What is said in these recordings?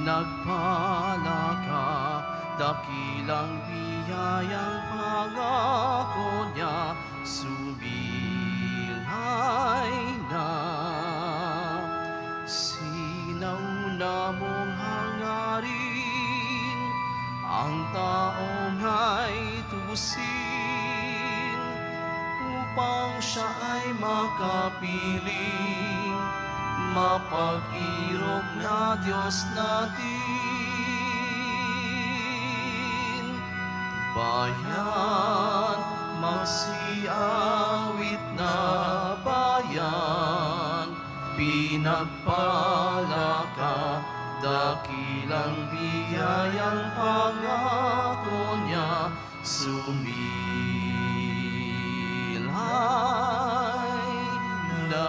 pinagpala ka, dakilang biyayang pangako niya, sumilay na. Sinauna mong hangarin, ang taong ay tubusin, upang siya ay makapiling, mapag-irog na Diyos natin. Bayan, magsiawit na bayan, pinagpala ka, dakilang biyayang pangako niya, sumilay na.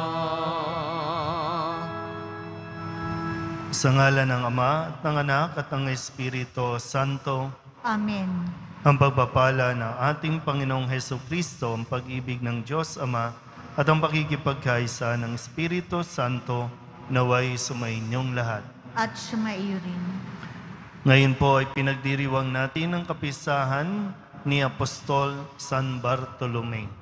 Sa ngalan ng Ama at ng Anak at ng Espiritu Santo. Amen. Ang pagpapala ng ating Panginoong Hesukristo, ang pag-ibig ng Diyos Ama at ang pakikipagkaisa ng Espiritu Santo naway sumainyong lahat. At sumaiyo rin. Ngayon po ay pinagdiriwang natin ang kapistahan ni Apostol San Bartolome.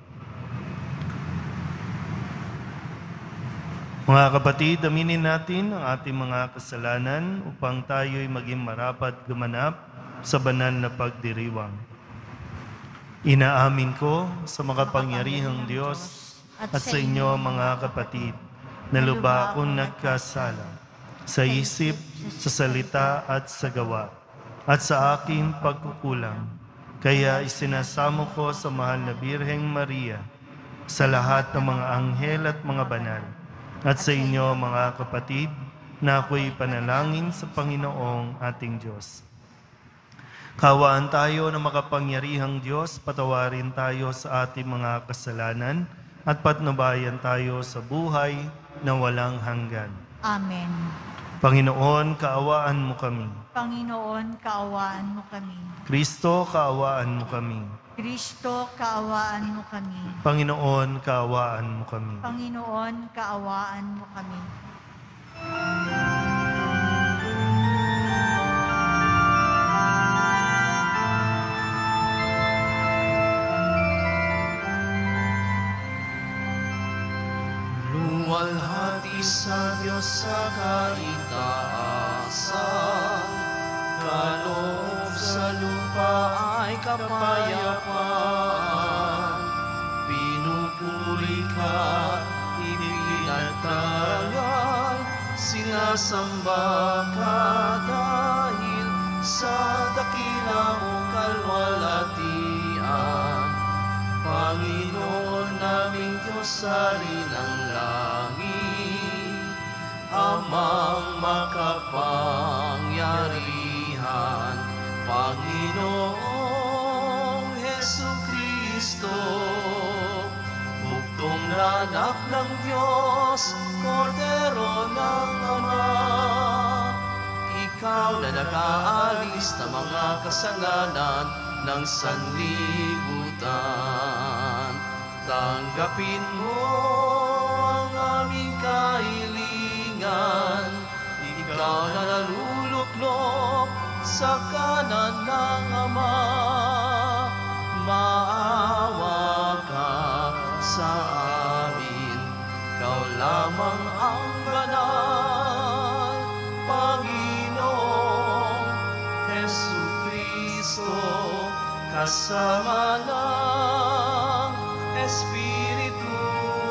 Mga kapatid, aminin natin ang ating mga kasalanan upang tayo'y maging marapat gumanap sa banal na pagdiriwang. Inaamin ko sa makapangyarihang Diyos at sa inyo mga kapatid na lubha akong nagkasala sa isip, sa salita at sa gawa at sa aking pagkukulang. Kaya isinasamo ko sa mahal na Birheng Maria, sa lahat ng mga anghel at mga banal, at sa inyo mga kapatid, na ako'y panalangin sa Panginoong ating Diyos. Kawaan tayo ng makapangyarihang Diyos, patawarin tayo sa ating mga kasalanan, at patnubayan tayo sa buhay na walang hanggan. Amen. Panginoon, kaawaan mo kami. Panginoon, kaawaan mo kami. Kristo, kaawaan mo kami. Kristo, kaawaan mo kami. Panginoon, kaawaan mo kami. Panginoon, kaawaan mo kami. Luwalhati sa Diyos sa kaitaasan, kaloob sa lupa ay kapayapaan. Pinupuri ka, ipinagtarangal, sinasamba ka dahil sa dakila mong kalwalhatian. Panginoon naming Diyos sa ng langit, Amang makapangyarihan, Panginoong Hesukristo, buktong na anak ng Diyos, Kordero ng Ama. Ikaw na nag-aalis ng mga kasalanan ng sanlibutan, tanggapin mo ang aming kahilingan. Ikaw na naluluklok sa kanan ng Ama, maawa ka sa amin. Ikaw lamang ang banal, Panginoong Hesukristo, kasama ng Espiritu,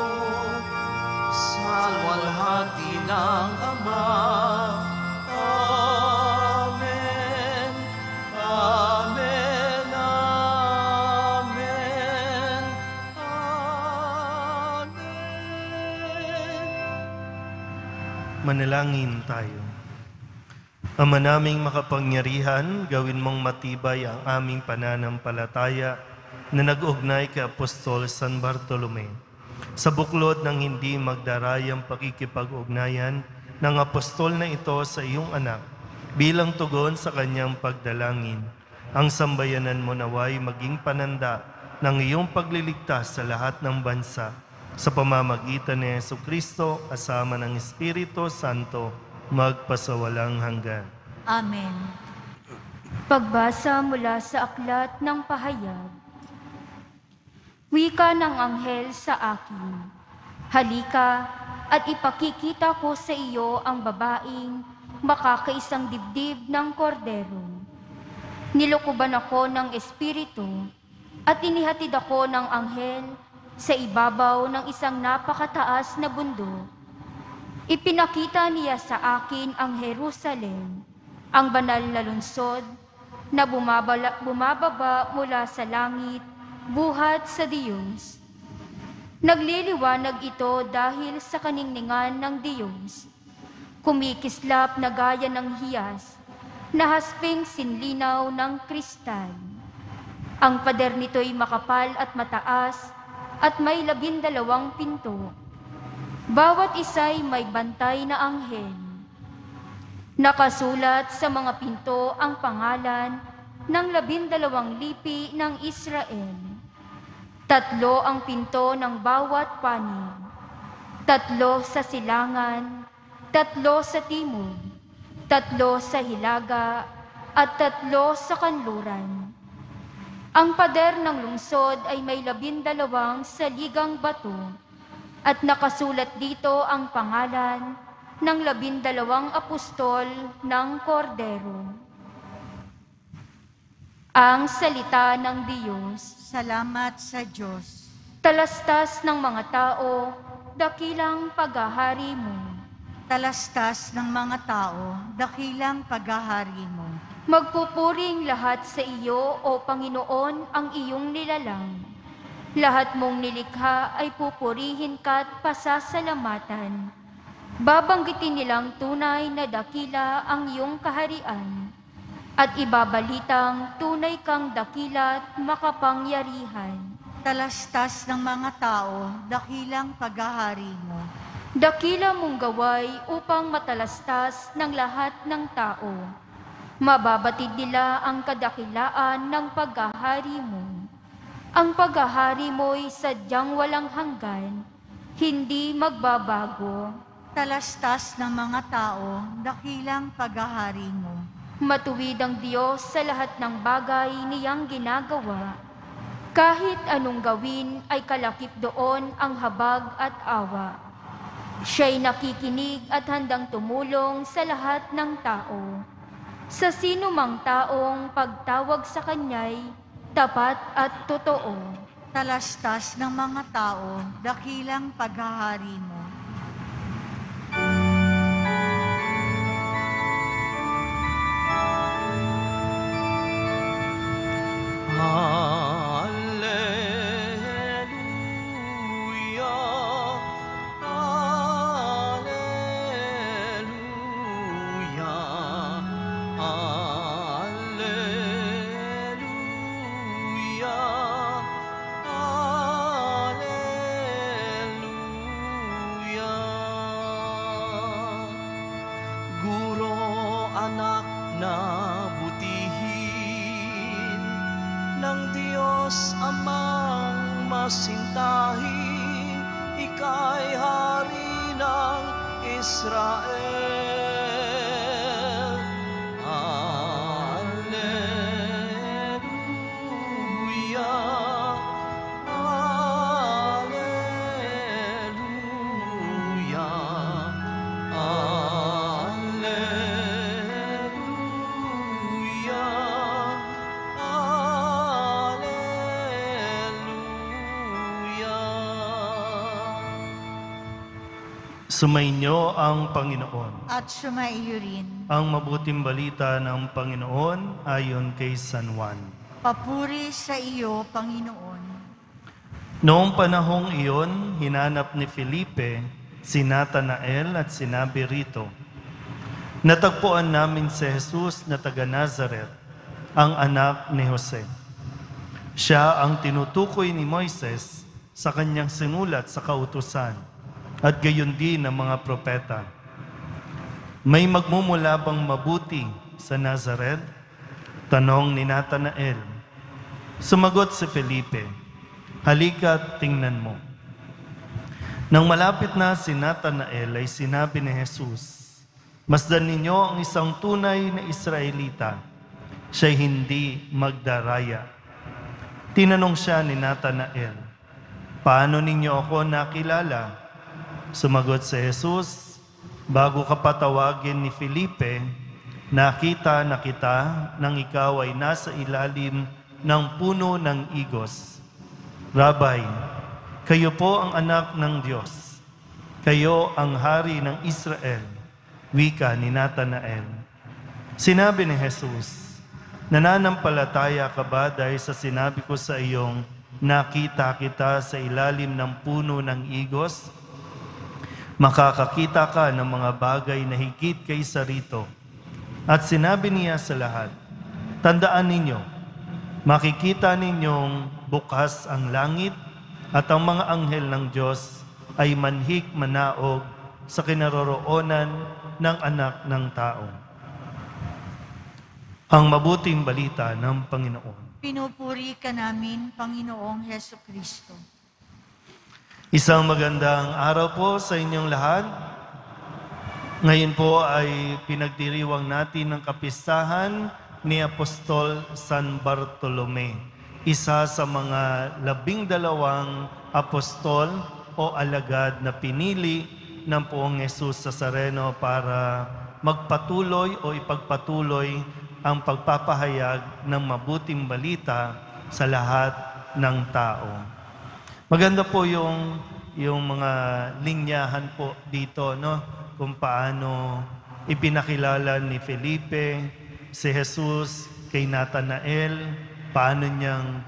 sa luwalhati ng Ama. Amen. Amen. Amen. Amen. Manalangin tayo. Ama naming makapangyarihan, gawin mong matibay ang aming pananampalataya na nag-ugnay kay Apostol San Bartolome. Sa buklod ng hindi magdarayang pakikipag-ugnayan ng apostol na ito sa iyong anak, bilang tugon sa kanyang pagdalangin, ang sambayanan mo naway maging pananda ng iyong pagliligtas sa lahat ng bansa, sa pamamagitan ni Jesucristo kasama ng Espiritu Santo, magpasawalang hanggan. Amen. Pagbasa mula sa aklat ng pahayag. Wika ng anghel sa akin, halika at ipakikita ko sa iyo ang babaeng makakaisang dibdib ng kordero. Nilukuban ako ng espiritu at inihatid ako ng anghel sa ibabaw ng isang napakataas na bundok. Ipinakita niya sa akin ang Jerusalem, ang banal na lungsod na bumababa mula sa langit, buhat sa Diyos. Nagliliwanag ito dahil sa kaningningan ng Diyos. Kumikislap na gaya ng hiyas, na hasping sinlinaw ng kristal. Ang pader nito'y makapal at mataas at may 12 pinto. Bawat isa'y may bantay na anghel. Nakasulat sa mga pinto ang pangalan ng 12 lipi ng Israel. 3 ang pinto ng bawat panig, 3 sa silangan, 3 sa timog, 3 sa hilaga, at 3 sa kanluran. Ang pader ng lungsod ay may 12 saligang bato, at nakasulat dito ang pangalan ng 12 apostol ng Kordero. Ang salita ng Diyos. Salamat sa Diyos. Talastas ng mga tao, dakilang paghahari mo. Talastas ng mga tao, dakilang paghahari mo. Magpupuring lahat sa iyo, O Panginoon, ang iyong nilalang. Lahat mong nilikha ay pupurihin ka't pasasalamatan. Babanggitin nilang tunay na dakila ang iyong kaharian. At ibabalitang tunay kang dakila at makapangyarihan. Talastas ng mga tao, dakilang paghahari mo. Dakila mong gaway upang matalastas ng lahat ng tao. Mababatid nila ang kadakilaan ng paghahari mo. Ang paghahari mo'y sadyang walang hanggan, hindi magbabago. Talastas ng mga tao, dakilang paghahari mo. Matuwid ang Diyos sa lahat ng bagay niyang ginagawa. Kahit anong gawin ay kalakip doon ang habag at awa. Siya'y nakikinig at handang tumulong sa lahat ng tao. Sa sino mang taong pagtawag sa Kanya'y tapat at totoo. Talastas ng mga tao, dakilang paghahari mo. Masintahin, ika'y hari ng Israel. Alleluia, alleluia, alleluia, Sumainyo ang Panginoon. At sumaiyo rin. Ang mabuting balita ng Panginoon ayon kay San Juan. Papuri sa iyo, Panginoon. Noong panahong iyon, hinanap ni Felipe si Natanael at sinabi rito, "Natagpuan namin si Jesus na taga Nazaret, ang anak ni Jose. Siya ang tinutukoy ni Moises sa kanyang sinulat sa kautusan, at gayon din ng mga propeta. May magmumula bang mabuti sa Nazaret?" Tanong ni Natanael. Sumagot si Felipe, "Halika at tingnan mo." Nang malapit na si Natanael ay sinabi ni Jesus, Masdan ninyo ang isang tunay na Israelita. Siya'y hindi magdaraya. Tinanong siya ni Natanael, paano ninyo ako nakilala? Sumagot si Jesus, bago ka patawagin ni Felipe, nakita na kita nang ikaw ay nasa ilalim ng puno ng igos. Rabay, kayo po ang anak ng Diyos. Kayo ang hari ng Israel. Wika ni Natanael. Sinabi ni Jesus, nananampalataya ka ba dahil sa sinabi ko sa iyong nakita kita sa ilalim ng puno ng igos? Makakakita ka ng mga bagay na higit kaysa rito. At sinabi niya sa lahat, tandaan ninyo, makikita ninyong bukas ang langit at ang mga anghel ng Diyos ay manhik manaog sa kinaroroonan ng anak ng tao. Ang mabuting balita ng Panginoon. Pinupuri ka namin, Panginoong Heso Kristo. Isang magandang araw po sa inyong lahat. Ngayon po ay pinagdiriwang natin ng kapistahan ni Apostol San Bartolome, isa sa mga 12 apostol o alagad na pinili ng Poong Jesus Nazareno para magpatuloy o ipagpatuloy ang pagpapahayag ng mabuting balita sa lahat ng tao. Maganda po yung mga linyahan po dito, no? Kung paano ipinakilala ni Felipe si Jesus kay Natanael, paano niyang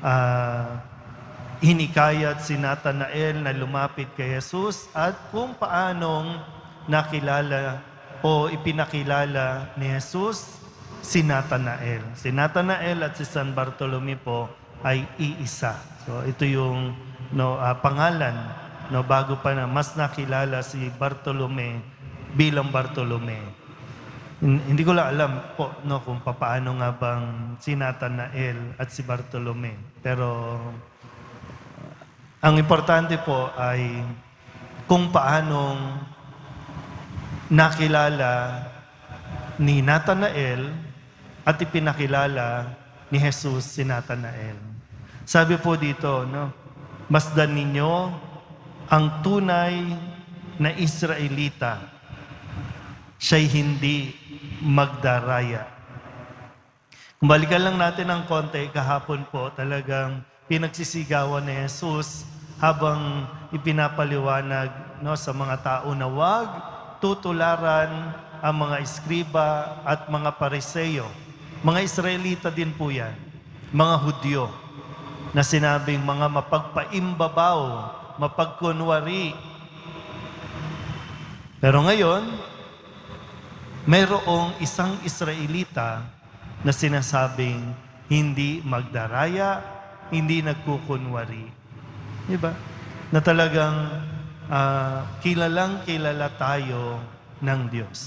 hinikayat si Natanael na lumapit kay Jesus at kung paanong nakilala o ipinakilala ni Jesus si Natanael. Si Natanael at si San Bartolome po ay iisa. So ito yung pangalan bago pa na mas nakilala si Bartolome bilang Bartolome. Hindi ko lang alam po kung paano nga bang si Natanael at si Bartolome. Pero ang importante po ay kung paanong nakilala ni Natanael at ipinakilala ni Jesus si Natanael. Sabi po dito, masdan ninyo ang tunay na Israelita. Siya'y hindi magdaraya. Kung balikan lang natin ng konti, kahapon po talagang pinagsisigawan ni Jesus habang ipinapaliwanag sa mga tao na wag tutularan ang mga eskriba at mga pariseyo. Mga Israelita din po yan, mga Hudyo, na sinabing mga mapagpaimbabaw, mapagkunwari. Pero ngayon, mayroong isang Israelita na sinasabing hindi magdaraya, hindi nagkukunwari. Diba? Na talagang kilalang kilala tayo ng Diyos.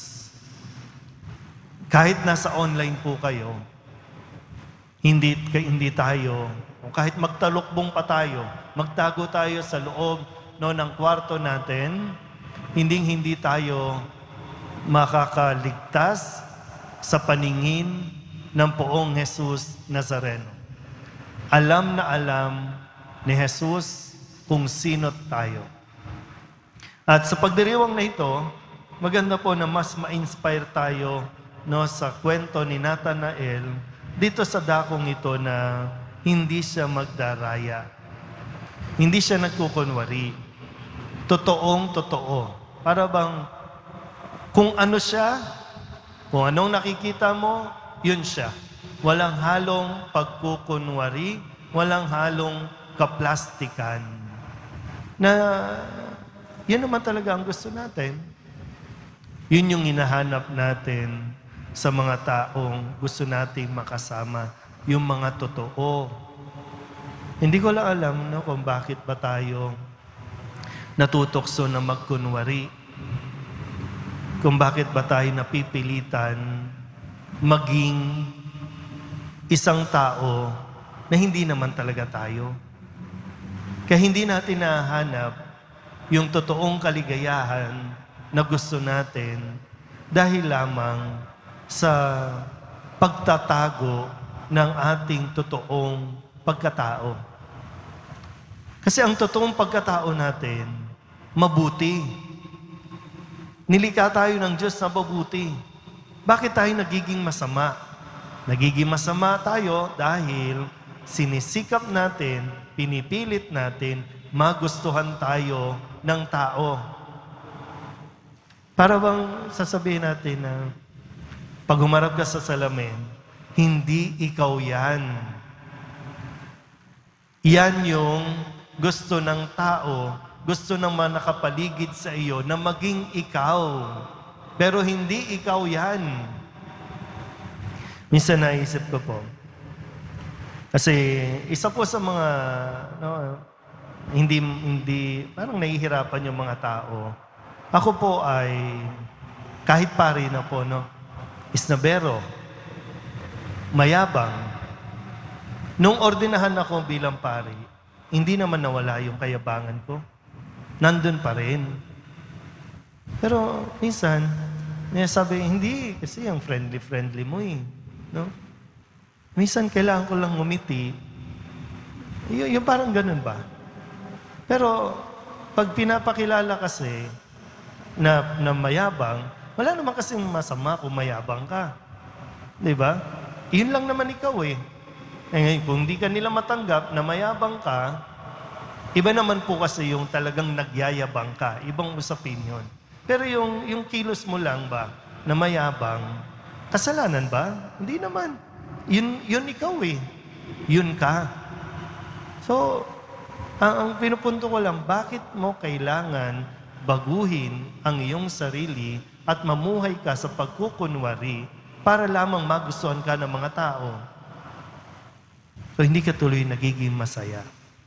Kahit nasa online po kayo, hindi tayo, o kahit magtalukbong pa tayo, magtago tayo sa loob ng kwarto natin, hindi tayo makakaligtas sa paningin ng Poong Jesus Nazareno. Alam na alam ni Jesus kung sino tayo. At sa pagdiriwang na ito, maganda po na mas ma-inspire tayo sa kwento ni Natanael dito sa dakong ito na hindi siya magdaraya. Hindi siya nagkukunwari. Totoong totoo. Para bang kung ano siya, kung anong nakikita mo, yun siya. Walang halong pagkukunwari, walang halong kaplastikan. Na yun naman talaga ang gusto natin. Yun yung hinahanap natin sa mga taong gusto nating makasama. Yung mga totoo. Hindi ko lang alam kung bakit ba tayo natutokso na magkunwari. Kung bakit ba tayo napipilitan maging isang tao na hindi naman talaga tayo. Kaya hindi natin nahanap yung totoong kaligayahan na gusto natin dahil lamang sa pagtatago ng ating totoong pagkatao. Kasi ang totoong pagkatao natin, mabuti. Nilikha tayo ng Diyos na mabuti. Bakit tayo nagiging masama? Nagiging masama tayo dahil sinisikap natin, pinipilit natin, magustuhan tayo ng tao. Para bang sasabihin natin na pag humarap ka sa salamin, hindi ikaw yan. Yan yung gusto ng tao, gusto ng mga nakapaligid sa iyo na maging ikaw. Pero hindi ikaw yan. Minsan naisip ko po, kasi isa po sa mga, hindi, parang nahihirapan yung mga tao. Ako po ay, kahit pari na po, isnabero, mayabang. Nung ordinahan ako bilang pari, hindi naman nawala yung kayabangan ko. Nandun pa rin. Pero minsan, sabi, hindi, kasi yung friendly mo no? Minsan kailangan ko lang ngumiti. Yung parang ganun ba? Pero pag pinapakilala kasi na mayabang, wala naman kasing masama kung mayabang ka. Di ba? Yun lang naman ikaw eh. Ngayon, kung hindi ka nila matanggap na mayabang ka, iba naman po kasi yung talagang nagyayabang ka. Ibang usapin yun. Pero yung kilos mo lang ba na mayabang, kasalanan ba? Hindi naman. Yun ikaw eh. Yun ka. So, ang pinupunto ko lang, bakit mo kailangan baguhin ang iyong sarili at mamuhay ka sa pagkukunwari para lamang magustuhan ka ng mga tao? So, hindi ka tuloy nagiging masaya.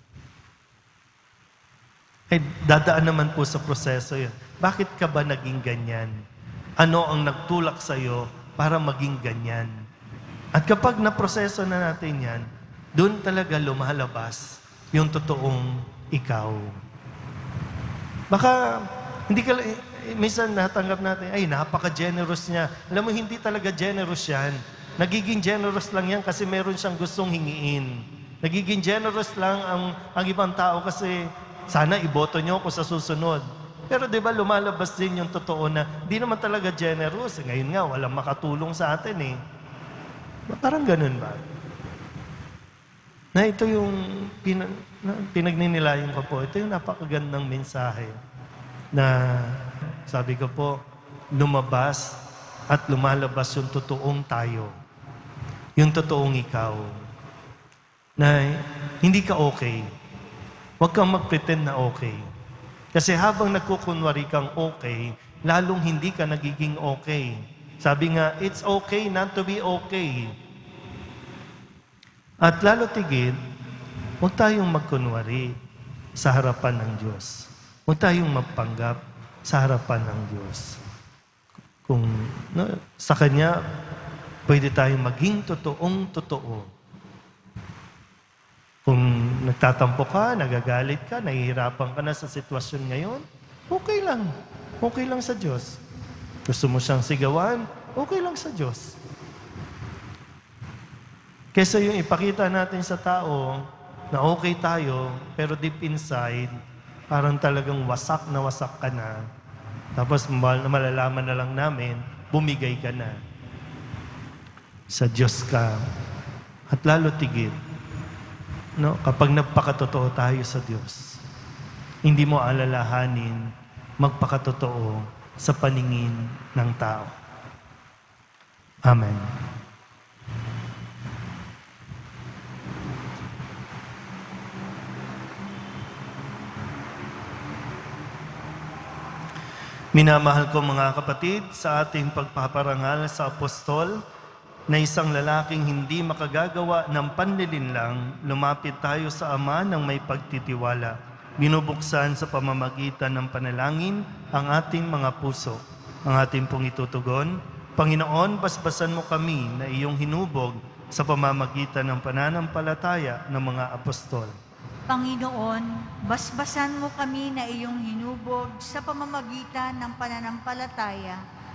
Dadaan naman po sa proseso yun. Bakit ka ba naging ganyan? Ano ang nagtulak sa'yo para maging ganyan? At kapag naproseso na natin yan, doon talaga lumalabas yung totoong ikaw. Baka, minsan natanggap natin, ay, napaka-generous niya. Alam mo, hindi talaga generous yan. Nagiging generous lang yan kasi meron siyang gustong hingiin. Nagiging generous lang ang ibang tao kasi sana iboto niyo ako sa susunod. Pero di ba lumalabas din yung totoo na di naman talaga generous. Ngayon nga, walang makatulong sa atin eh. Parang ganun ba? Na ito yung pinagninilayan ko po. Ito yung napakagandang mensahe na sabi ko po, lumabas at lumalabas yung totoong tayo. Yung totoong ikaw. Na hindi ka okay. Huwag kang mag-pretend na okay. Kasi habang nagkukunwari kang okay, lalong hindi ka nagiging okay. Sabi nga, it's okay not to be okay. At lalo tigil, huwag tayong magkunwari sa harapan ng Diyos. Huwag tayong magpanggap sa harapan ng Diyos. Kung sa Kanya, pwede tayong maging totoong totoo. Kung nagtatampo ka, nagagalit ka, nahihirapan ka na sa sitwasyon ngayon, okay lang. Okay lang sa Diyos. Gusto mo siyang sigawan, okay lang sa Diyos. Kesa yung ipakita natin sa tao na okay tayo, pero deep inside, parang talagang wasak ka na. Tapos malalaman na lang namin, bumigay ka na. Sa Diyos ka. At lalo tigit. No? Kapag nagpakatotoo tayo sa Diyos, hindi mo alalahanin magpakatotoo sa paningin ng tao. Amen. Minamahal ko mga kapatid, sa ating pagpaparangal sa apostol, na isang lalaking hindi makagagawa ng panlilinlang, lumapit tayo sa Ama ng may pagtitiwala. Binubuksan sa pamamagitan ng panalangin ang ating mga puso. Ang ating pong itutugon, Panginoon, basbasan mo kami na iyong hinubog sa pamamagitan ng pananampalataya ng mga apostol. Panginoon, basbasan mo kami na iyong hinubog sa pamamagitan ng pananampalataya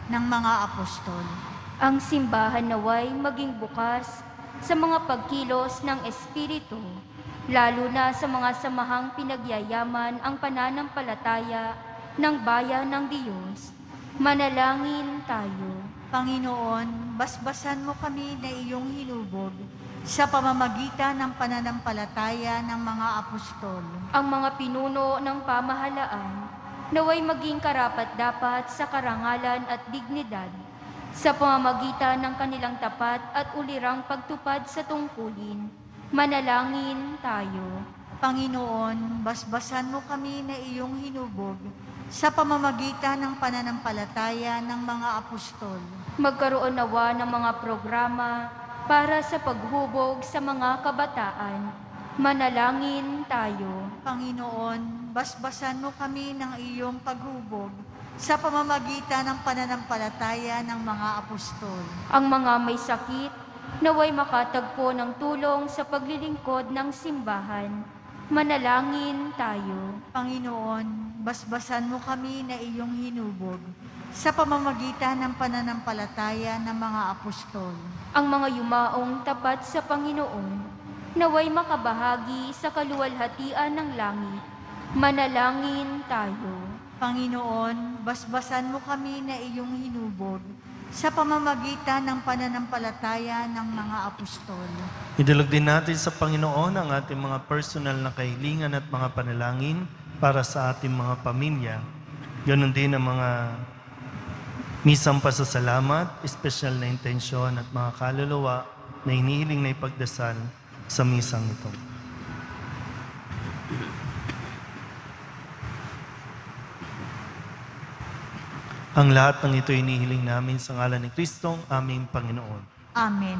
ng mga apostol. Ang simbahan naway maging bukas sa mga pagkilos ng Espiritu, lalo na sa mga samahang pinagyayaman ang pananampalataya ng bayan ng Diyos. Manalangin tayo. Panginoon, basbasan mo kami na iyong hinubog sa pamamagitan ng pananampalataya ng mga apostol. Ang mga pinuno ng pamahalaan naway maging karapat-dapat sa karangalan at dignidad sa pamamagitan ng kanilang tapat at ulirang pagtupad sa tungkulin. Manalangin tayo. Panginoon, basbasan mo kami na iyong hinubog sa pamamagitan ng pananampalataya ng mga apostol. Magkaroon nawa ng mga programa para sa paghubog sa mga kabataan. Manalangin tayo. Panginoon, basbasan mo kami ng iyong paghubog sa pamamagitan ng pananampalataya ng mga apostol. Ang mga may sakit naway makatagpo ng tulong sa paglilingkod ng simbahan. Manalangin tayo. Panginoon, basbasan mo kami na iyong hinubog sa pamamagitan ng pananampalataya ng mga apostol. Ang mga yumaong tapat sa Panginoon naway makabahagi sa kaluwalhatian ng langit. Manalangin tayo. Panginoon, basbasan mo kami na iyong hinubog sa pamamagitan ng pananampalataya ng mga apostol. Idulog din natin sa Panginoon ang ating mga personal na kahilingan at mga panalangin para sa ating mga pamilya. Ganon din ang mga misang pasasalamat, espesyal na intensyon at mga kaluluwa na hinihiling na ipagdasal sa misang ito. Ang lahat ng ito hinihiling namin sa ngalan ni Kristong aming Panginoon. Amen.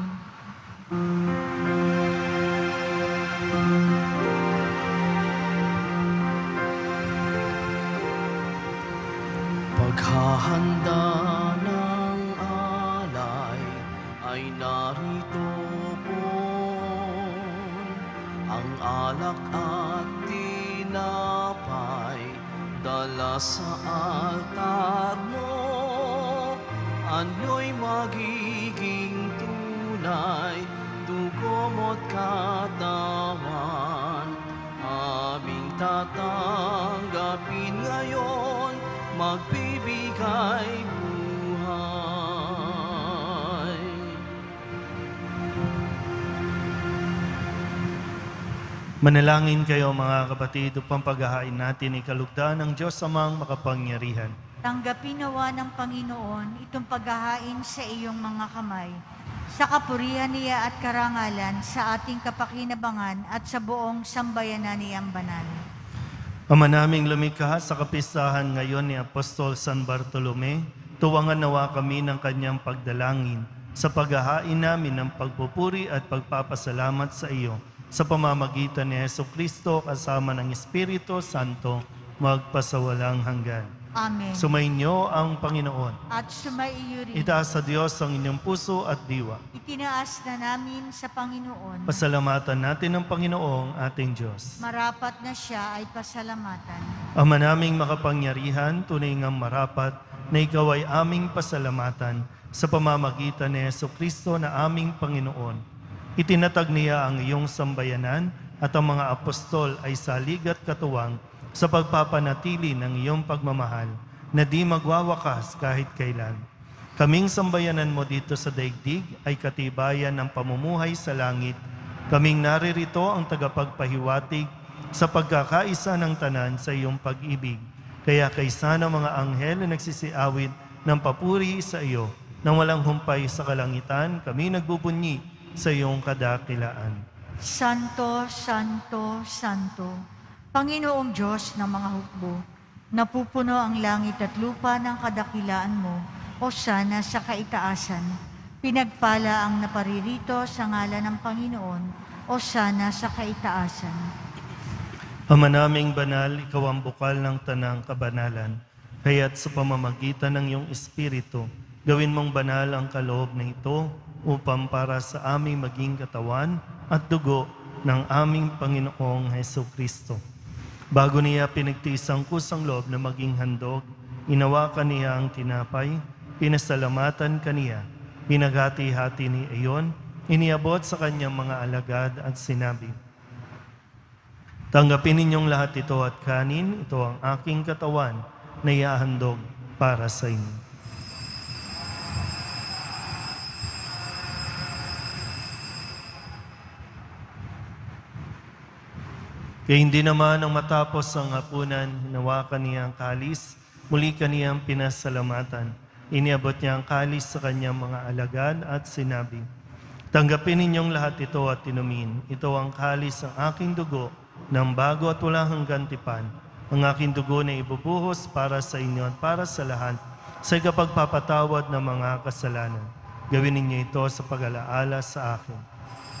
Paghahanda ng alay ay narito po, ang alak at tinapay dala sa altar mo. Ano'y magiging tunay, dugo mo't katawan, aming tatanggapin ngayon, magbibigay buhay. Manalangin kayo mga kapatid upang paghahain natin ikalugdan ng Diyos amang makapangyarihan. Tanggapin nawa ng Panginoon itong paghahain sa iyong mga kamay, sa kapurihan niya at karangalan, sa ating kapakinabangan at sa buong sambayanan niyang banal. Ama naming lumikha sa kapistahan ngayon ni Apostol San Bartolome, tuwangan nawa kami ng kanyang pagdalangin sa paghahain namin ng pagpupuri at pagpapasalamat sa iyo sa pamamagitan ni Jesucristo kasama ng Espiritu Santo magpasawalang hanggan. Amen. Sumainyo ang Panginoon. At sumaiyo rin. Itaas sa Diyos ang inyong puso at diwa. Itinaas na namin sa Panginoon. Pasalamatan natin ang Panginoong ating Diyos. Marapat na siya ay pasalamatan. Ama naming makapangyarihan, tunay ngang marapat na ikaw ay aming pasalamatan sa pamamagitan ni Jesucristo na aming Panginoon. Itinatag niya ang iyong sambayanan at ang mga apostol ay salig at katuwang sa pagpapanatili ng iyong pagmamahal na di magwawakas kahit kailan. Kaming sambayanan mo dito sa daigdig ay katibayan ng pamumuhay sa langit. Kaming naririto ang tagapagpahiwatig sa pagkakaisa ng tanan sa iyong pag-ibig. Kaya kaysa ng mga anghel na nagsisiawit ng papuri sa iyo, nang walang humpay sa kalangitan, kami nagbubunyi sa iyong kadakilaan. Santo, Santo, Santo, Panginoong Diyos ng mga hukbo, napupuno ang langit at lupa ng kadakilaan mo, o sana sa kaitaasan. Pinagpala ang naparirito sa ngalan ng Panginoon, o sana sa kaitaasan. Ama naming banal, ikaw ang bukal ng tanang kabanalan, kaya't sa pamamagitan ng iyong Espiritu, gawin mong banal ang kaloob na ito upang para sa aming maging katawan at dugo ng aming Panginoong Jesucristo. Bago niya pinagtiis ang kusang loob na maging handog, inawakan niya ang tinapay, pinasalamatan kaniya. Pinagati-hati ni iyon, iniabot sa kanyang mga alagad at sinabi, tanggapin ninyong lahat ito at kanin, ito ang aking katawan na iahandog para sa inyo. Kaya hindi naman ang matapos ang hapunan, hinawakan niya ang kalis, muli kaniyang pinasalamatan. Iniabot niya ang kalis sa kanyang mga alagad at sinabi, tanggapin ninyong lahat ito at inumin. Ito ang kalis ng aking dugo ng bago at walang hanggang tipan. Ang aking dugo na ibubuhos para sa inyo at para sa lahat sa ikapagpapatawad ng mga kasalanan. Gawin ninyo ito sa pag-alaala sa akin.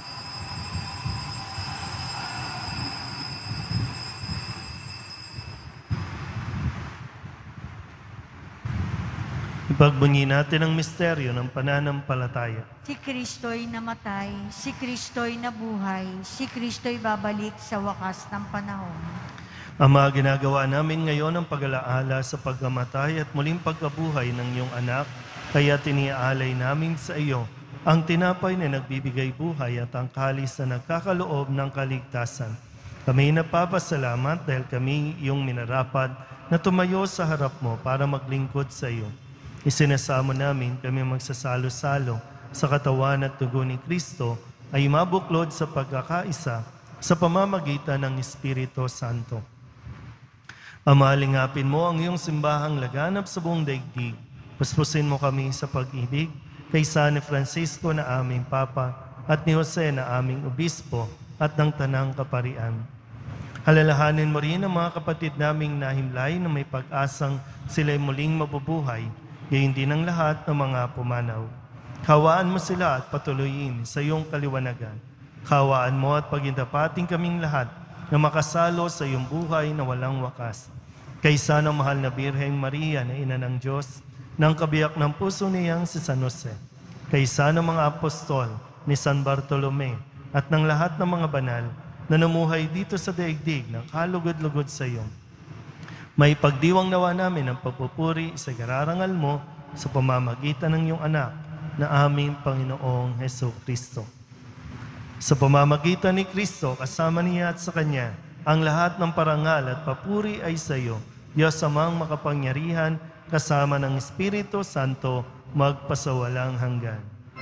Ipagbunyi natin ang misteryo ng pananampalataya. Si Kristo'y namatay, si Kristo'y nabuhay, si Kristo'y babalik sa wakas ng panahon. Ama, ginagawa namin ngayon ang pag-alaala sa pagkamatay at muling pagkabuhay ng iyong anak, kaya tiniaalay namin sa iyo ang tinapay na nagbibigay buhay at ang kalis na nagkakaloob ng kaligtasan. Kami napapasalamat dahil kami iyong minarapat na tumayo sa harap mo para maglingkod sa iyo. Isinasamo namin kami magsasalo-salo sa katawan at dugo ni Kristo ay mabuklod sa pagkakaisa sa pamamagitan ng Espiritu Santo. Ama, lingapin mo ang iyong simbahang laganap sa buong daigdig. Puspusin mo kami sa pag-ibig kay San Francisco na aming Papa at ni Jose na aming Obispo at ng Tanang Kaparian. Halalahanin mo rin ang mga kapatid naming nahimlay na may pag-asang sila'y muling mabubuhay, gayon din ang lahat ng mga pumanaw. Kawaan mo sila at patuloyin sa iyong kaliwanagan. Kawaan mo at pagintapating kaming lahat na makasalo sa iyong buhay na walang wakas. Kaysa ng mahal na Birheng Maria na Ina ng Diyos, ng kabiyak ng puso niyang si San Jose, kaysa ng mga apostol ni San Bartolome at ng lahat ng mga banal na namuhay dito sa daigdig ng kalugod-lugod sa iyo. May pagdiwang nawa namin ang pagpupuri sa gararangal mo sa pamamagitan ng iyong anak na aming Panginoong Hesukristo. Sa pamamagitan ni Kristo, kasama niya at sa Kanya, ang lahat ng parangal at papuri ay sa iyo, Diyos amang makapangyarihan, kasama ng Espiritu Santo, magpasawalang hanggan.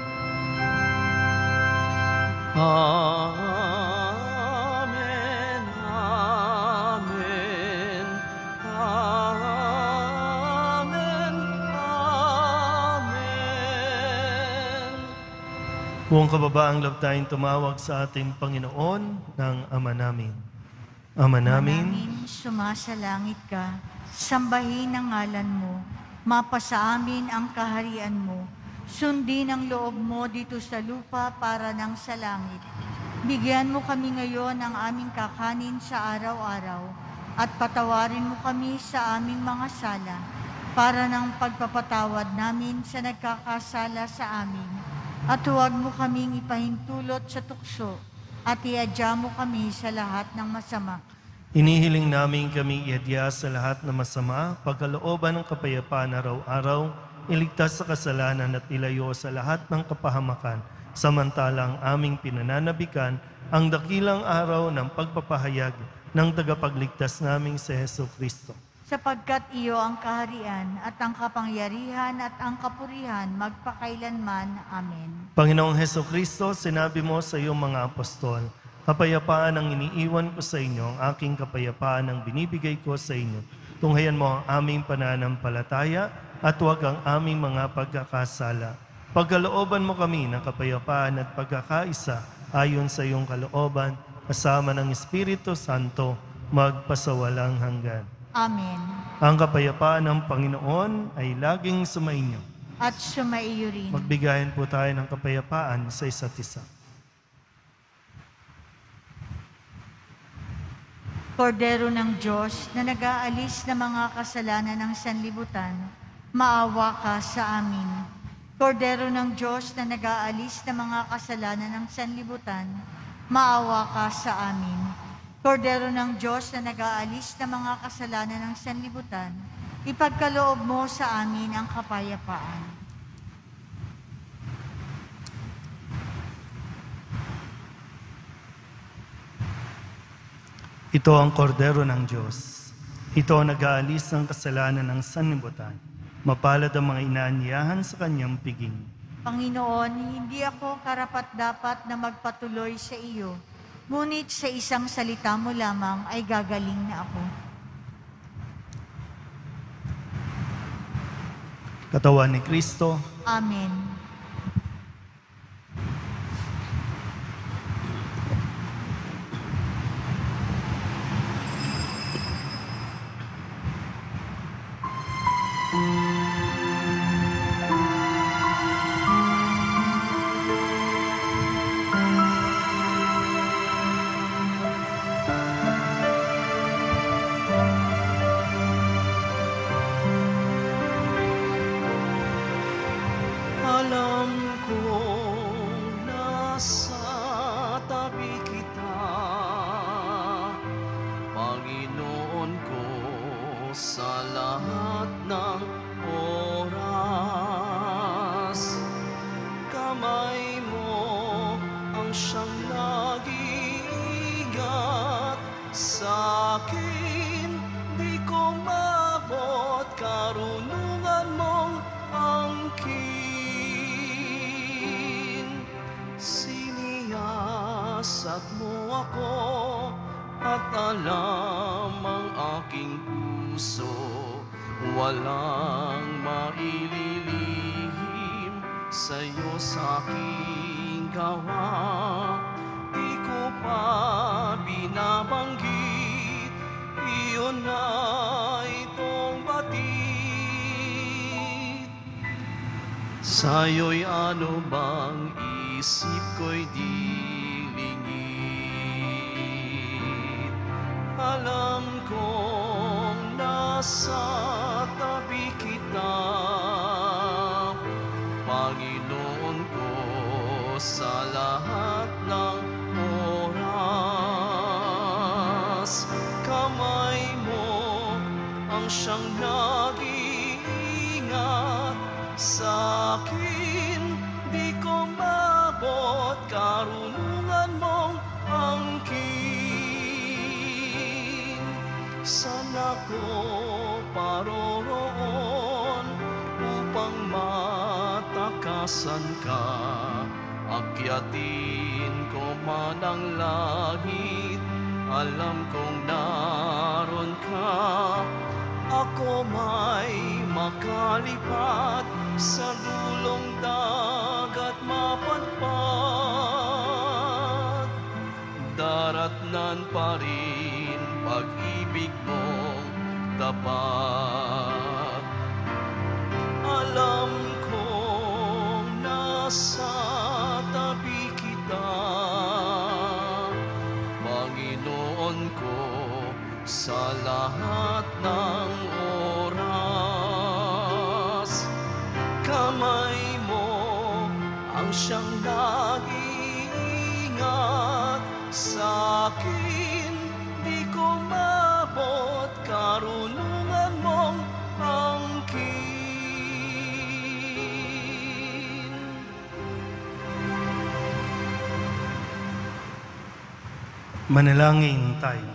Amen, amen, amen, amen. Buong kababaang loob tayong tumawag sa ating Panginoon ng Ama namin. Ama namin, sumasalangit ka, sambahin ang ngalan mo, mapasa amin ang kaharian mo, sundin ang loob mo dito sa lupa para nang sa langit. Bigyan mo kami ngayon ng aming kakanin sa araw-araw at patawarin mo kami sa aming mga sala para ng pagpapatawad namin sa nagkakasala sa amin. At huwag mo kaming ipahintulot sa tukso at iadya mo kami sa lahat ng masama. inihiling namin kami iadya sa lahat ng masama, pagkalooban ng kapayapaan araw-araw, iligtas sa kasalanan at ilayo sa lahat ng kapahamakan, samantalang aming pinananabikan ang dakilang araw ng pagpapahayag ng tagapagligtas naming si Jesucristo. Sapagkat iyo ang kaharian at ang kapangyarihan at ang kapurihan magpakailanman. Amen. Panginoong Jesucristo, sinabi mo sa iyong mga apostol, kapayapaan ang iniiwan ko sa inyo, ang aking kapayapaan ang binibigay ko sa inyo. Tunghayan mo ang aming pananampalataya at huwag ang aming mga pagkakasala. Pagkalooban mo kami ng kapayapaan at pagkakaisa ayon sa iyong kalooban, kasama ng Espiritu Santo, magpasawalang hanggan. Amen. Ang kapayapaan ng Panginoon ay laging sumainyo. At sumaiyo rin. Magbigayan po tayo ng kapayapaan sa isa't isa. Kordero ng Diyos na nag-aalis ng mga kasalanan ng sanlibutan, maawa ka sa amin. Kordero ng Diyos na nag-aalis ng mga kasalanan ng sanlibutan, maawa ka sa amin. Kordero ng Diyos na nag-aalis ng mga kasalanan ng sanlibutan, Ipagkaloob mo sa amin ang kapayapaan. Ito ang kordero ng Diyos. Ito ang nag-aalis ng kasalanan ng sanlibutan. Mapalad ang mga inaanyayahan sa kanyang piging. Panginoon, hindi ako karapat-dapat na magpatuloy sa iyo, ngunit sa isang salita mo lamang ay gagaling na ako. Katawan ni Kristo. Amen. Alam kong nasa tabi kita, Panginoon ko, sa lahat ng oras. Kamay mo ang siyang nag-iingat sa akin, di ko mabot karunungan mong angkin. Siniyasat mo ako at alam ang aking puso, walang maililihim sa'yo sa aking gawa. Di ko pa binabanggit, iyon na itong batid. Sa'yo'y ano bang isip ko'y di lingid. Alam kong nasa tabi kita, Panginoon ko, sa lahat ng oras. Kamay mo ang siyang nag-iingat sa akin, di ko mabot karunungan mong angkin. Saan ako paroroon upang matakasan ka? Akyatin ko man ang langit, alam kong naroon ka. Ako may makalipat sa dulong dagat mapadpad. Daratnan pa rin pag-ibig mong tapat. Alam kong nasa tabi kita, Panginoon ko, sa lahat ng oras. Kamay mo ang siyang nag-iingat sa akin, di ko mabot karunungan mong angkin. Manalangin tayo.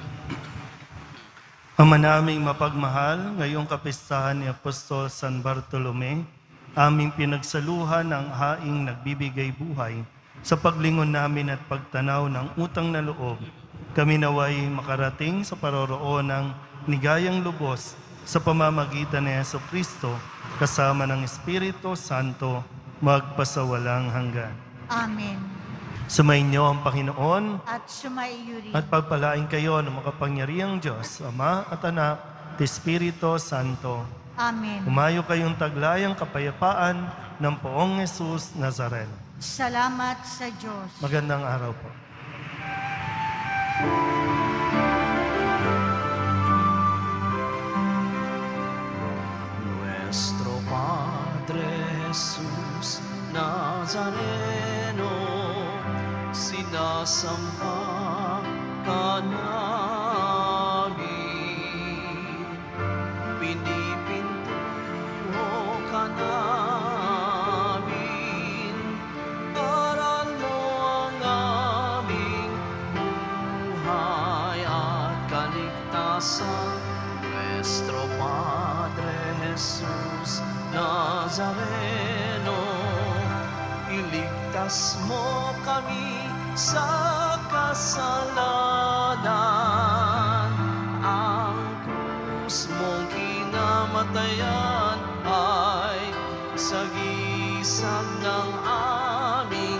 Ama naming mapagmahal, ngayong kapistahan ni Apostol San Bartolome, aming pinagsaluhan ang haing nagbibigay buhay. Sa paglingon namin at pagtanaw ng utang na loob, kami naway makarating sa paroroon ng ligayang lubos sa pamamagitan ni Jesucristo, kasama ng Espiritu Santo, magpasawalang hanggan. Amen. Sumainyo ang Panginoon At sumaiyo rin. at pagpalain kayo ng makapangyarihang Diyos, Ama at Anak, at Espiritu Santo. Amen. Humayo kayong taglayang kapayapaan ng Poong Jesus Nazareno. Salamat sa Diyos. Magandang araw po. Nuestro Padre Jesus Nazareno, sinasamba ka namin, Jesus Nazareno, iligtas mo kami sa kasalanan. Ang krus mong kinamatayan ay sagisag ng aming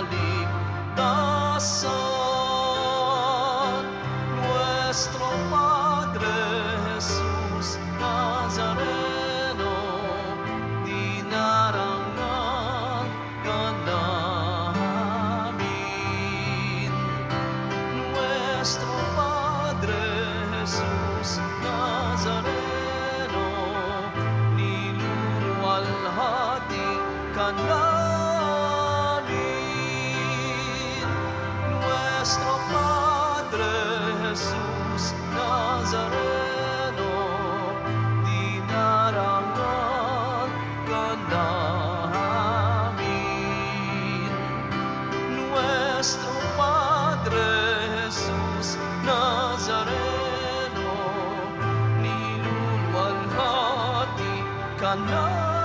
kaligtasan. Nuestro Padre Jesus Nazareno, dinarangan ka namin. Nuestro Padre Jesus Nazareno, niluluwalhati ka namin. Nuestro Padre Jesus Nazareno, dinarangan ka namin. Nuestro Padre Jesus Nazareno, niluluwalhati ka namin.